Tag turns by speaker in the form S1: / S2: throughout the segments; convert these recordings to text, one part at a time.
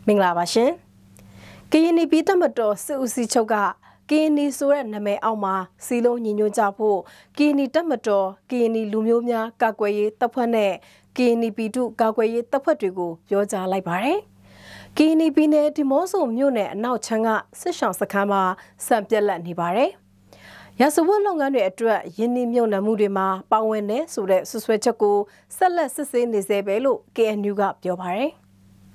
S1: မင်္ဂလာပါရှင်။ကရင်ပြည်တမတော်စစ်ဦးစီးချုပ်ကကရင်ဆိုတဲ့နာမည်အောက်မှာစီလုံးညီညွတ်ကြဖို့ကရင်တပ်မတော်ကရင်လူမျိုးများကာကွယ်ရေးတပ်ဖွဲ့နဲ့ကရင်ပြည်သူကာကွယ်ရေးတပ်ဖွဲ့တွေကိုပြောကြားလိုက်ပါတယ်။ကရင်ပြည်နယ်ဒီမော့ဆိုမြို့နယ်အနောက်ချမ်းကစစ်ဆောင်စခန်းမှာစံပြက်လက်နေပါတယ်။ရာဇဝတ်လုပ်ငန်းတွေအတွက်ယင်းနှမြုံနှံမှုတွေမှာပါဝင်နေဆိုတဲ့ဆွဆွဲချက်ကိုဆက်လက်စစ်ဆေးနေစေပဲလို့ KNU ကပြောပါတယ်။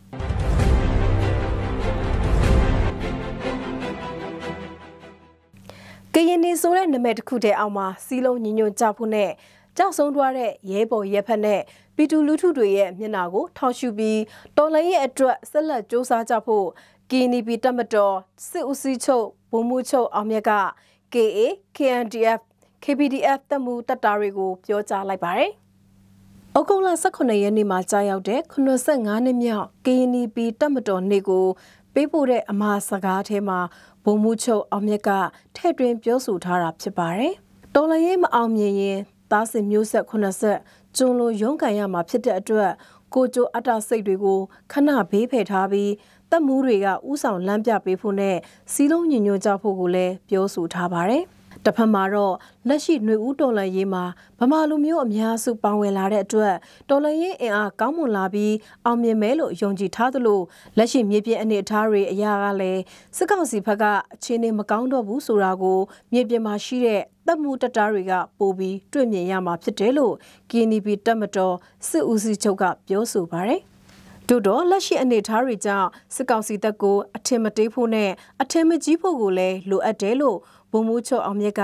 S1: ကရင်ဆိုတဲ့နာမည်တစ်ခုတည်းအောက်မှာစီလုံးညီညွတ်ကြဖို့နဲ့ကြောက်ဆုံးသွားတဲ့ရဲဘော်ရဲဖက်နဲ့ပြည်သူလူထုတွေရဲ့မျက်နှာကိုထောက်ရှုပြီးတော်လှန်ရေးအတွက်ဆက်လက်စ조사ကြဖို့ကရင်ပြည်တပ်မတော်စစ်ဦးစီးချုပ်ဗိုလ်မှူးချုပ်အောင်မြတ်က KA KNDF KPDF တပ်မှုတပ်သားတွေကိုပြောကြားလိုက်ပါတယ်။ဩဂုတ်လ18ရက်နေ့မှာကြာရောက်တဲ့85နှစ်မြောက်ကရင်ပြည်တပ်မတော်နေ့ကိုပေးပို့တဲ့အမှာစကားထဲမှာဗိုလ်မှူးချုပ်အောင်မြတ်ကထဲ့တွင်ပြောဆိုထားတာဖြစ်ပါတယ်။တော်လှန်ရေးမအောင်မြင်ရင်သားစစ်မျိုးဆက်80ကျွန်းလိုရုန်းကန်ရမှာဖြစ်တဲ့အတွက်ကိုကျိုအတ္တစိတ်တွေကိုခဏဘေးဖယ်ထားပြီးတပ်မှုတွေကဥဆောင်လမ်းပြပေးဖို့နဲ့စီးလုံးညီညွတ်ကြဖို့ကိုလည်းပြောဆိုထားပါတယ်။တစ်ဖက်မှာတော့လက်ရှိຫນွေဦးတော်လှန်ရေးမှာဗမာလူမျိုးအများစုပါဝင်လာတဲ့အတွက်တော်လှန်ရေးအင်အားကောင်းမွန်လာပြီးအောင်မြင်မယ်လို့ယုံကြည်ထားသလိုလက်ရှိမြေပြင်အနေအထားတွေအရာကလည်းစစ်ကောင်စီဘက်ကအခြေအနေမကောင်းတော့ဘူးဆိုတာကိုမြေပြင်မှာရှိတဲ့တပ်မှုတပ်သားတွေကပို့ပြီးတွေ့မြင်ရမှာဖြစ်တယ်လို့ KNB တပ်မတော်စစ်ဦးစီးချုပ်ကပြောဆိုပါတယ်။တို့တော့လက်ရှိအနေအထားတွေကြောင့်စစ်ကောင်စီတပ်ကိုအထင်မသေးဖို့နဲ့အထင်မကြီးဖို့ကိုလည်းလိုအပ်တယ်လို့ဗိုလ်မှူးချုပ်အောင်မြတ်က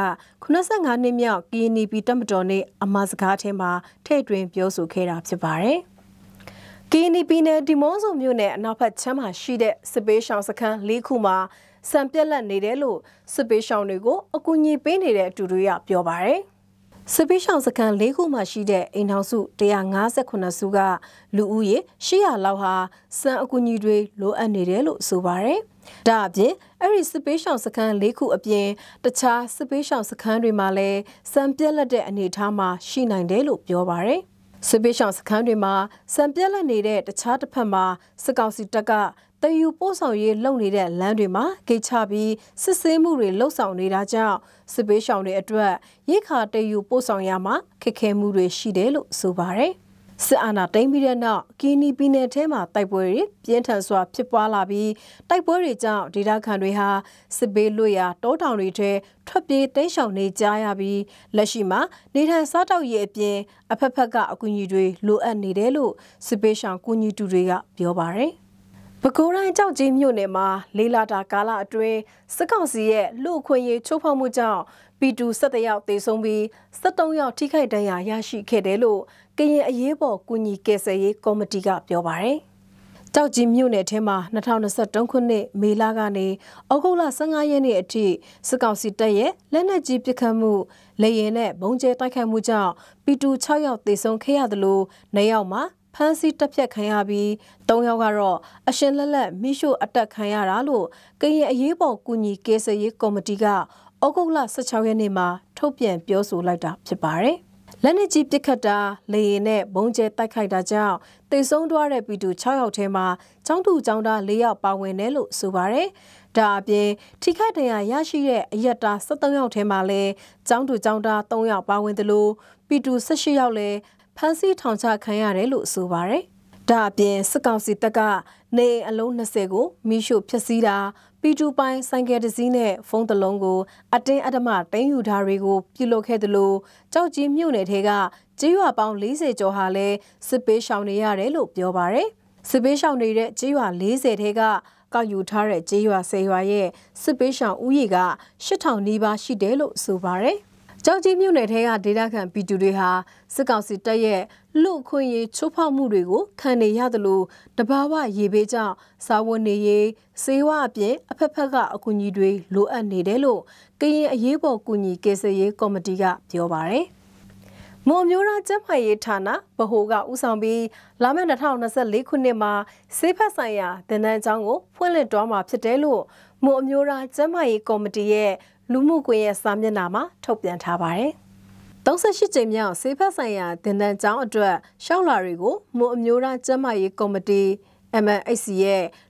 S1: 85နှစ်မြောက်ကရင်ပြည်တပ်မတော်နဲ့အမှာစကားထဲမှာထဲ့တွင်ပြောဆိုခဲ့တာဖြစ်ပါတယ်။ကရင်ပြည်နယ်ဒီမော့ဆိုမြို့နယ်အနောက်ဘက်ချမ်းမှာရှိတဲ့စစ်ပေးရှောင်စခန်း၄ခုမှာစံပြက်လက်နေတယ်လို့စစ်ပေးရှောင်တွေကိုအကူအညီပေးနေတဲ့အတူတွေကပြောပါတယ်။စစ်ပေးရှောင်စခန်း၄ခုမှာရှိတဲ့အိမ်ထောင်စု158စုကလူဦးရေ800လောက်ဟာစံအကူအညီတွေလိုအပ်နေတယ်လို့ဆိုပါတယ်။ဒါအပြင်အဲ့ဒီစစ်ပေးရှောင်စခန်း၄ခုအပြင်တခြားစစ်ပေးရှောင်စခန်းတွေမှာလည်းစံပြက်လက်တဲ့အနေအထားမှာရှိနိုင်တယ်လို့ပြောပါတယ်။စစ်ပေးရှောင်စခန်းတွေမှာစံပြက်လက်နေတဲ့တခြားတစ်ဖက်မှာစစ်ကောင်စီတပ်ကတယူပို့ဆောင်ရေးလုပ်နေတဲ့လမ်းတွေမှာဂိတ်ချပြီးစစ်ဆေးမှုတွေလှုပ်ဆောင်နေတာကြောင့်စစ်ပေးရှောင်တွေအတွက်ရိခါတယူပို့ဆောင်ရမှာခက်ခဲမှုတွေရှိတယ်လို့ဆိုပါတယ်။စစ်အာဏာသိမ်းပြီးတဲ့နောက်ကီနီပြည်နယ်ထဲမှာတိုက်ပွဲတွေပြင်းထန်စွာဖြစ်ပွားလာပြီးတိုက်ပွဲတွေကြောင့်ဒေသခံတွေဟာစစ်ဘေးလွတ်ရာတောတောင်တွေထဲထွက်ပြေးတိမ်းရှောင်နေကြရပြီးလက်ရှိမှာနေထိုင်စားတောက်ရေးအပြင်အဖက်ဖက်ကအကူအညီတွေလိုအပ်နေတယ်လို့စစ်ဘေးရှောင်ကူညီသူတွေကပြောပါတယ်။ပဲခူးတိုင်းကြောက်ကြီးမြို့နယ်မှာလေးလာတာကာလအတွင်းစစ်ကောင်စီရဲ့လူအခွင့်အရေးချိုးဖောက်မှုကြောင့်ပြည်သူ17ယောက်သေဆုံးပြီး73ယောက်ထိခိုက်ဒဏ်ရာရရှိခဲ့တယ်လို့ကရင်အရေးပေါ်ကူညီကယ်ဆယ်ရေးကော်မတီကပြောပါတယ်။ကြောက်ကြီးမြို့နယ်ထဲမှာ2023ခုနှစ်မေလကနေဩဂုတ်လ15ရက်နေ့အထိစစ်ကောင်စီတပ်ရဲ့လက်နက်ကြီးပစ်ခတ်မှုလေယာဉ်နဲ့ဘုံကျဲတိုက်ခိုက်မှုကြောင့်ပြည်သူ6ယောက်သေဆုံးခဲ့ရသလို9ယောက်မှာဖမ်းဆီးတပ်ဖြတ်ခံရပြီး3ယောက်ကတော့အရှင်လက်လက်မိရှို့အတက်ခံရတာလို့ကရင်အရေးပေါ်ကူညီကယ်ဆယ်ရေးကော်မတီကဩဂုတ်လ16ရက်နေ့မှာထုတ်ပြန်ပြောဆိုလိုက်တာဖြစ်ပါတယ်။လက်နက်ကြီးပစ်ခတ်တာလေယာဉ်နဲ့ဘုံကျဲတိုက်ခိုက်တာကြောင့်သေဆုံးသွားတဲ့ပြည်သူ6ယောက်ထဲမှာကျောင်းသူကျောင်းသား4ယောက်ပါဝင်တယ်လို့ဆိုပါတယ်။ဒါအပြင်ထိခိုက်ဒဏ်ရာရရှိတဲ့အရက်သား73ယောက်ထဲမှာလည်းကျောင်းသူကျောင်းသား3ယောက်ပါဝင်တယ်လို့ပြည်သူ18ယောက်လည်းဖမ်းဆီးထောင်ချခံရတယ်လို့ဆိုပါတယ်။ဒါအပြင်စစ်ကောင်စီတပ်ကနေအလုံး20ကိုမိရှို့ဖျက်ဆီးတာပီတူပိုင်းဆိုင်ကယ်တစ်စီးနဲ့ဖုန်းတစ်လုံးကိုအတင်းအဓမ္မတင်းယူထားတွေကိုပြုလုပ်ခဲ့တယ်လို့ကြောက်ကြီးမြို့နယ်ထဲကကျေးရွာပေါင်း40ကျော်ဟာလည်းစစ်ပေးရှောင်နေရတယ်လို့ပြောပါတယ်။စစ်ပေးရှောင်နေတဲ့ကျေးရွာ40ထဲကကောက်ယူထားတဲ့ကျေးရွာ10ရွာရဲ့စစ်ပေးရှောင်ဦးရေက8000နီးပါးရှိတယ်လို့ဆိုပါတယ်။ကြောက်ကြီးမြို့နယ်ထဲကဒေသခံပြည်သူတွေဟာစစ်ကောင်စီတပ်ရဲ့လူအခွင့်အရေးချိုးဖောက်မှုတွေကိုခံနေရသလိုတဘာဝရေဘေးကြောင့်စားဝတ်နေရေးစေဝါအပြင်အဖက်ဖက်ကအကူအညီတွေလိုအပ်နေတယ်လို့ကရင်အရေးပေါ်ကူညီကယ်ဆယ်ရေးကော်မတီကပြောပါတယ်။မွန်မျိုးသားကျန်းမာရေးဌာနဗဟိုကဦးဆောင်ပြီးလာမယ့်2024ခုနှစ်မှာဆေးဖက်ဆိုင်ရာသင်တန်းကျောင်းကိုဖွင့်လှစ်တော်မှာဖြစ်တယ်လို့မွန်မျိုးသားကျန်းမာရေးကော်မတီရဲ့လူမှုကွန်ရက်စာမျက်နှာမှာထုတ်ပြန်ထားပါတယ်။38ကြိမ်မြောက်ဆေးဖက်ဆိုင်ရာသင်တန်းကျောင်းအတွက်ရှောက်လာတွေကိုမွန်အမျိုးသားကျန်းမာရေးကော်မတီ MNHC ရဲ့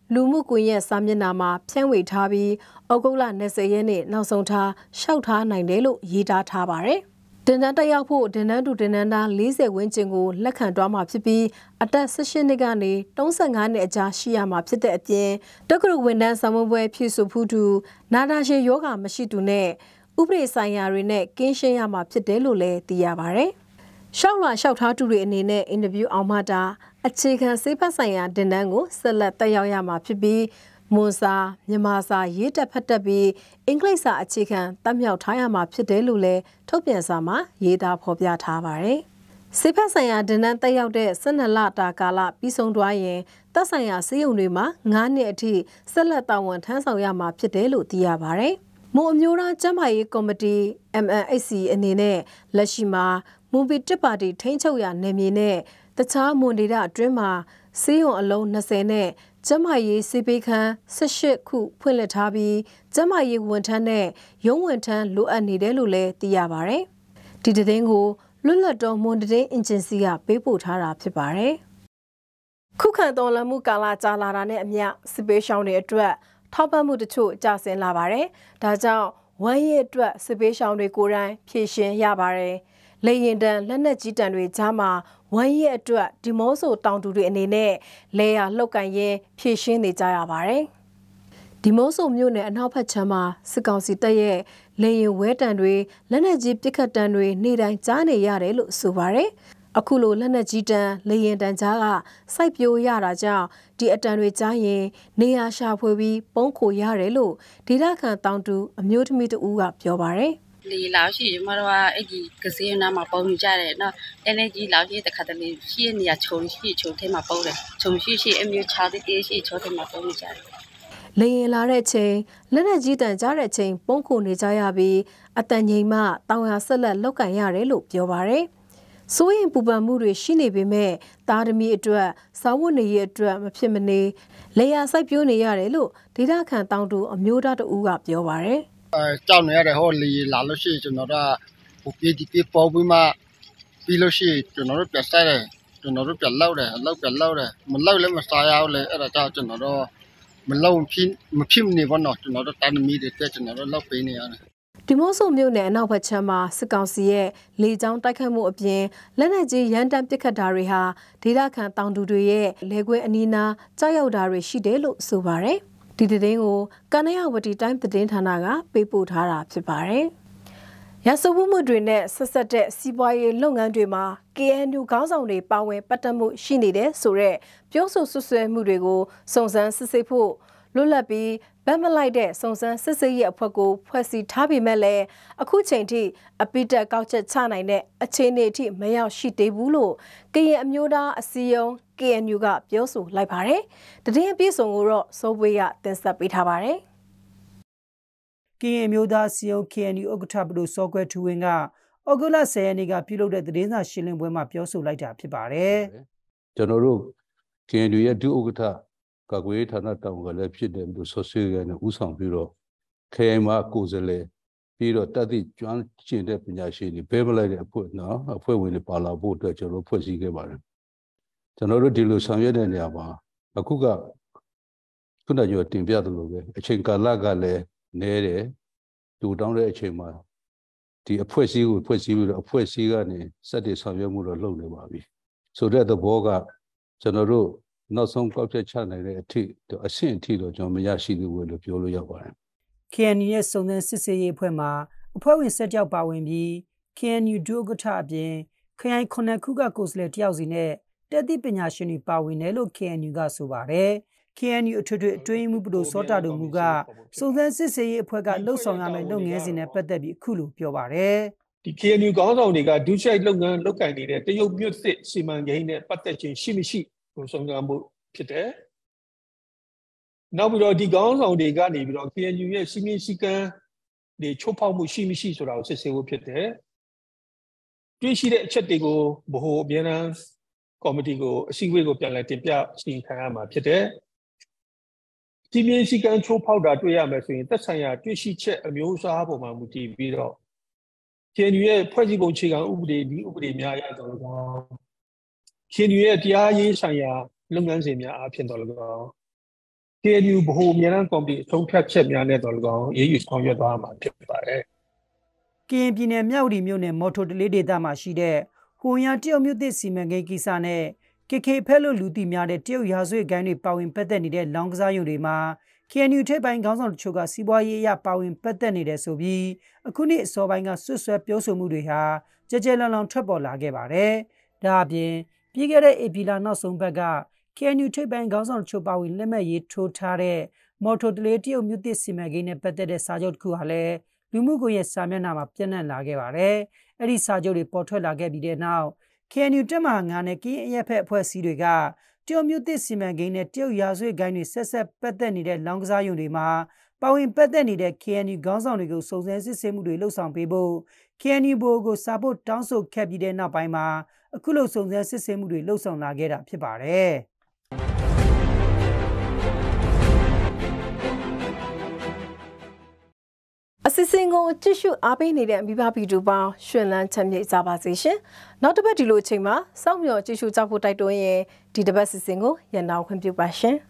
S1: လူမှုကွန်ရက်စာမျက်နှာမှာဖြန့်ဝေထားပြီးဩဂုတ်လ20ရက်နေ့နောက်ဆုံးထားရှောက်ထားနိုင်တယ်လို့ရေးသားထားပါတယ်။တင်တန်းတက်ရောက်ဖို့တင်တန်းသူတင်တန်းသား40ဝန်းကျင်ကိုလက်ခံတွားမှာဖြစ်ပြီးအသက်18နှစ်ကနေ35နှစ်အကြားရှိရမှာဖြစ်တဲ့အပြင်တက္ကသိုလ်ဝန်ထမ်းဆောင်မပွဲဖြည့်ဆိုမှုသူနာတာရှည်ယောဂမရှိသူနဲ့ဥပဒေဆိုင်ရာတွေနဲ့ကင်းရှင်းရမှာဖြစ်တယ်လို့လည်းသိရပါတယ်။ရှောက်လာရှောက်ထားသူတွေအနေနဲ့အင်တာဗျူးအောင်မှတာအခြေခံစေဖတ်ဆိုင်ရာတင်တန်းကိုဆက်လက်တက်ရောက်ရမှာဖြစ်ပြီးမွန်စာမြန်မာစာရေးတက်ဖတ်တက်ပြီးအင်္ဂလိပ်စာအခြေခံတက်မြောက်ထားရမှာဖြစ်တယ်လို့လည်းထုတ်ပြန်စာမှာရေးသားဖော်ပြထားပါတယ်။စေဖတ်ဆိုင်ရာတင်တန်းတက်ရောက်တဲ့12လတာကာလပြီးဆုံးသွားရင်သက်ဆိုင်ရာစည်းရုံတွေမှာ9နှစ်အထိဆက်လက်တာဝန်ထမ်းဆောင်ရမှာဖြစ်တယ်လို့သိရပါတယ်။မွန်အမျိုးသားကျန်းမာရေးကော်မတီ MNHC အနေနဲ့လက်ရှိမှာမွန်ပြည်တစ်ပါတီထိန်းချုပ်ရာနယ်မြေနဲ့တခြားမွန်ဒေသအတွင်းမှာစီးရုံအလုံး20နဲ့ကျန်းမာရေးစေပေးခန်း18ခုဖွင့်လှစ်ထားပြီးကျန်းမာရေးဝန်ထမ်းနဲ့ရုံးဝန်ထမ်းလိုအပ်နေတယ်လို့လည်းသိရပါတယ်။ဒီသတင်းကိုလွတ်လပ်တော်မွန်သတင်းအင်ဂျင်စီကပေးပို့ထားတာဖြစ်ပါတယ်။ခုခံတော်လှန်မှုကာလကြာလာတာနဲ့အမျှစစ်ပေးရှောင်းတွေအတွက်ထောက်ပံ့မှုတချို့ကျဆင်းလာပါတယ်။ဒါကြောင့်ဝမ်းရည်အတွက်စစ်ပေးရှောင်းတွေကိုယ်တိုင်ဖြည့်ရှင်ရပါတယ်။လေရင်တန်လက်နက်ကြီးတန်တွေကြားမှာဝမ်းရည်အတွက်ဒီမောဆိုတောင်သူတွေအနေနဲ့လဲရလှုပ်ကန်ရင်ဖြည့်ရှင်းနေကြရပါတယ်။ဒီမောဆိုမြို့နယ်အနောက်ဘက်ခြမ်းမှာစစ်ကောင်စီတပ်ရဲ့လေရင်ဝဲတန်တွေလက်နက်ကြီးပစ်ခတ်တန်တွေနေ့တိုင်းကြားနေရတယ်လို့ဆိုပါတယ်။အခုလိုလက်နက်ကြီးတန်လေရင်တန်ကြားကစိုက်ပျိုးရတာကြောင့်ဒီအတန်တွေကြားရင်နေရာရှာဖွေပြီးပုံးခိုရတယ်လို့ဒေသခံတောင်သူအမျိုးသမီးတဦးကပြောပါတယ်
S2: ။လေလောက်ရှိမတော်အဲ့ဒီကစင်းနာမှာပုံကြတယ်နော်အဲ့လေကြီးလောက်ရှိတခါတလေရှိနေရချုံရှိချုံထဲမှာပုံတယ်ချုံရှိအမျိုးချားတဲ့ရှိချုံထဲမှာပုံကြတယ်
S1: လေရင်လာတဲ့ချိန်လက်နက်ကြီးတန်ကြားတဲ့ချိန်ပုံးခိုနေကြရပြီးအတန်ငိမ်မှတောင်ရဆက်လက်လောက်ကန်ရတယ်လို့ပြောပါတယ်စိုးရင်ပူပန်မှုတွေရှိနေပေမဲ့သားသမီးအတွက်စာဝတ်နေရေးအတွက်မဖြစ်မနေလေယာစိုက်ပျိုးနေရတယ်လို့ဒေသခံတောင်သူအမျိုးသားတဦးကပြောပါတယ်
S3: ကြောက်နေရတယ်ဟောလေလာလို့ရှိရင်ကျွန်တော်တို့ဟိုပြည်ဒီပေါ်ပြီးမှပြီးလို့ရှိရင်ကျွန်တော်တို့ပြတ်တယ်ကျွန်တော်တို့ပြတ်လောက်တယ်မလောက်လည်းမစားရဘူးလေအဲ့ဒါကြောင့်ကျွန်တော်တို့မလုံဖြစ်နေဘောနော်ကျွန်တော်တို့တန်မီတွေတက်ကျွန်တော်တို့လောက်ပေးနေရတယ်
S1: ဒီမိုးဆိုမြို့နယ်အနောက်ဘက်ခြမ်းမှာစစ်ကောင်စီရဲ့လေကြောင်းတိုက်ခတ်မှုအပြင်လက်နက်ကြီးရန်တမ်းပစ်ခတ်တာတွေဟာဒေသခံတောင်သူတွေရဲ့လေကွင်းအနီးနားကြောက်ရွံ့တာတွေရှိတယ်လို့ဆိုပါတယ်။ဒီသတင်းကိုကနယဝတီတိုင်းသတင်းဌာနကပေးပို့ထားတာဖြစ်ပါတယ်။ရဆိုမှုတွေနဲ့ဆက်ဆက်တဲ့စီးပွားရေးလုပ်ငန်းတွေမှာ KNU ခေါင်းဆောင်တွေပါဝင်ပတ်သက်မှုရှိနေတဲ့ဆိုတဲ့ပြောဆိုဆွဆွဲမှုတွေကိုစုံစမ်းစစ်ဆေးဖို့လွတ်လပ်ပြီးဗတ်မလိုက်တဲ့စုံစမ်းစစ်ဆေးရေးအဖွဲ့ကိုဖွဲ့စည်းထားပေမဲ့လည်းအခုချိန်ထိအပိတက်ကောက်ချက်ချနိုင်တဲ့အခြေအနေအထိမရောက်ရှိသေးဘူးလို့ကရင်အမျိုးသားအစည်းအရုံး KNU ကပြောဆိုလိုက်ပါတယ်။တည်င်းအပြည့်စုံကိုတော့စိုးပွေးကတင်ဆက်ပေးထားပါတယ်
S4: ။ကရင်အမျိုးသားအစည်းအရုံး KNU ဥက္ကဋ္ဌဘဒိုစောကွဲထူဝင်းကဩဂုတ်လ10ရက်နေ့ကပြုလုပ်တဲ့သတင်းစာရှင်းလင်းပွဲမှာပြောဆိုလိုက်တာဖြစ်ပါတယ်
S5: ။ကျွန်တော်တို့ KNU ရဲ့ဒုဥက္ကဋ္ဌကာကွယ်ဌာနတောင်ကလည်းဖြစ်တယ်လို့ဆိုဆွေးရနေဥဆောင်ပြီးတော့ခေယမှာကိုယ်စားလှယ်ပြီးတော့တတိကျွမ်းကျင်တဲ့ပညာရှင်တွေဘဲမလိုက်တဲ့အဖွဲ့နော်အဖွဲ့ဝင်တွေပါလာဖို့အတွက်ကျွန်တော်ဖွဲ့စည်းခဲ့ပါတယ်ကျွန်တော်တို့ဒီလိုဆောင်ရွက်တဲ့နေရာမှာအခုကခုနကပြောတင်ပြသလိုပဲအချိန်ကာလကလည်းနည်းတယ်တူတောင်းတဲ့အချိန်မှာဒီအဖွဲ့အစည်းကိုဖွဲ့စည်းပြီးတော့အဖွဲ့အစည်းကနေစက်တွေဆောင်ရွက်မှုတော့လုပ်နေပါပြီဆိုတဲ့သဘောကကျွန်တော်တို့နောက်ဆုံးကောက်ချက်ချနိုင်တဲ့အထိအဆင့်အထိတော့ကျွန်တော်မရရှိသေးဘူးလို့ပြောလို့ရပါတယ်
S4: KNU ရဲ့စုံစမ်းစစ်ဆေးရေးအဖွဲ့မှာအဖွဲ့ဝင်7ယောက်ပါဝင်ပြီး KNU ဒုဥက္ကဋ္ဌအပြင်ခရိုင်9ခုကကိုယ်စားလှယ်တယောက်စီနဲ့တက်သည့်ပညာရှင်တွေပါဝင်တယ်လို့ KNU ကဆိုပါတယ်။ KNU အထွေထွေအတွင်းမှုဘဒိုစောတာတို့မူကစုံစမ်းစစ်ဆေးရေးအဖွဲ့ကလှုပ်ဆောင်ရမယ့်လုပ်ငန်းစဉ်နဲ့ပတ်သက်ပြီးအခုလိုပြောပါတယ်
S6: ဒီ KNU ခေါင်းဆောင်တွေကဒုချိုက်လုပ်ငန်းလုပ်ကင်နေတဲ့တရုတ်မြို့စစ်စီမံကိန်းနဲ့ပတ်သက်ခြင်းရှိမရှိကိုစုံစမ်းမှုဖြစ်တယ်။နောက်ပြီးတော့ဒီခေါင်းဆောင်တွေကနေပြီးတော့ KNU ရဲ့စီမင်းစည်းကမ်းတွေချိုးဖောက်မှုရှိမရှိဆိုတာကိုစစ်ဆေးဖို့ဖြစ်တယ်။တွေ့ရှိတဲ့အချက်တွေကိုဗဟိုအပြန်အလှန်ကော်မတီကိုအစည်းအဝေးကိုပြန်လည်တင်ပြစီရင်ခံရမှာဖြစ်တယ်။စီမင်းစည်းကမ်းချိုးဖောက်တာတွေ့ရမယ်ဆိုရင်သက်ဆိုင်ရာတွေ့ရှိချက်အမျိုးအစားပေါ်မှာမူတည်ပြီးတော့ KNU ရဲ့ဖွဲ့စည်းပုံအခြေခံဥပဒေဒီဥပဒေများအရတော့ KNU ရဲ့တရားရေးဆိုင်ရာလုပ်ငန်းစဉ်များအဖြစ်တော့ KNU ဗဟိုအမြဲတမ်းကော်မတီအဆုံးဖြတ်ချက်များနဲ့တော်၎င်းရေးယူဆောင်ရွက်သွားမှာဖြစ်ပါတယ်
S4: ကရင်ပြည်နယ်မြောက်ဦးမြို့နယ်မော်ထိုတလေးဒေသမှာရှိတဲ့ဟိုရန်တရုတ်မြို့သစ်စီမံကိန်းကိစ္စနဲ့ KK ဖက်လို့လူသိများတဲ့တရုတ်ရာဇဝတ်ဂိုဏ်းတွေပါဝင်ပတ်သက်နေတဲ့လောင်းကစားရုံတွေမှာ KNU ထိပ်ပိုင်းခေါင်းဆောင်တချို့ကစီးပွားရေးအရပါဝင်ပတ်သက်နေတယ်ဆိုပြီးအခုနှစ်အစောပိုင်းကဆွဆွဲပြောဆိုမှုတွေဟာကြကြလန်လောင်ထွက်ပေါ်လာခဲ့ပါတယ်။ဒါအပြင်ပြီးခဲ့တဲ့ဧပြီလနောက်ဆုံးပတ်က KNU ထိပ်ပိုင်းခေါင်းဆောင်တချို့ပါဝင်လက်မှတ်ရေးထိုးထားတဲ့မော်ထိုတလေးတရုတ်မြို့သစ်စီမံကိန်းနဲ့ပတ်သက်တဲ့စာချုပ်တစ်ခုဟာလည်းလူမှုကွန်ရက်စာမျက်နှာမှာပြန့်နှံ့လာခဲ့ပါတယ်။အဲ့ဒီစာချုပ်တွေပေါ်ထွက်လာခဲ့ပြီးတဲ့နောက် KNU တက်မဟာ9နဲ့ကရင်အရက်ဖက်အဖွဲ့အစည်းတွေကတရုတ်မြို့သစ်စီမံကိန်းနဲ့တရုတ်ရာဇဝတ်ဂိုဏ်းတွေဆက်ဆက်ပတ်သက်နေတဲ့လောင်းကစားရုံတွေမှာပါဝင်ပတ်သက်နေတဲ့ KNU ခေါင်းဆောင်တွေကိုစုံစမ်းစစ်ဆေးမှုတွေလှုပ်ဆောင်ပေးဖို့ KNU ဘိုကိုစာပို့တောင်းဆိုခဲ့ပြီးတဲ့နောက်ပိုင်းမှာအခုလိုစုံစမ်းစစ်ဆေးမှုတွေလှုပ်ဆောင်လာခဲ့တာဖြစ်ပါတယ်။
S1: အစီအစဉ်ကိုကြည့်ရှုအားပေးနေတဲ့မိဘဗီဒီယိုပေါင်းရှင်လန်းချမ်းမြေ့ကြပါစေရှင်။နောက်တစ်ပတ်ဒီလိုအချိန်မှာစောင့်မျှော်ကြည့်ရှုကြဖို့တိုက်တွန်းရင်ဒီတစ်ပတ်စီစဉ်ကိုရန်နာခွင့်ပြုပါရှင်။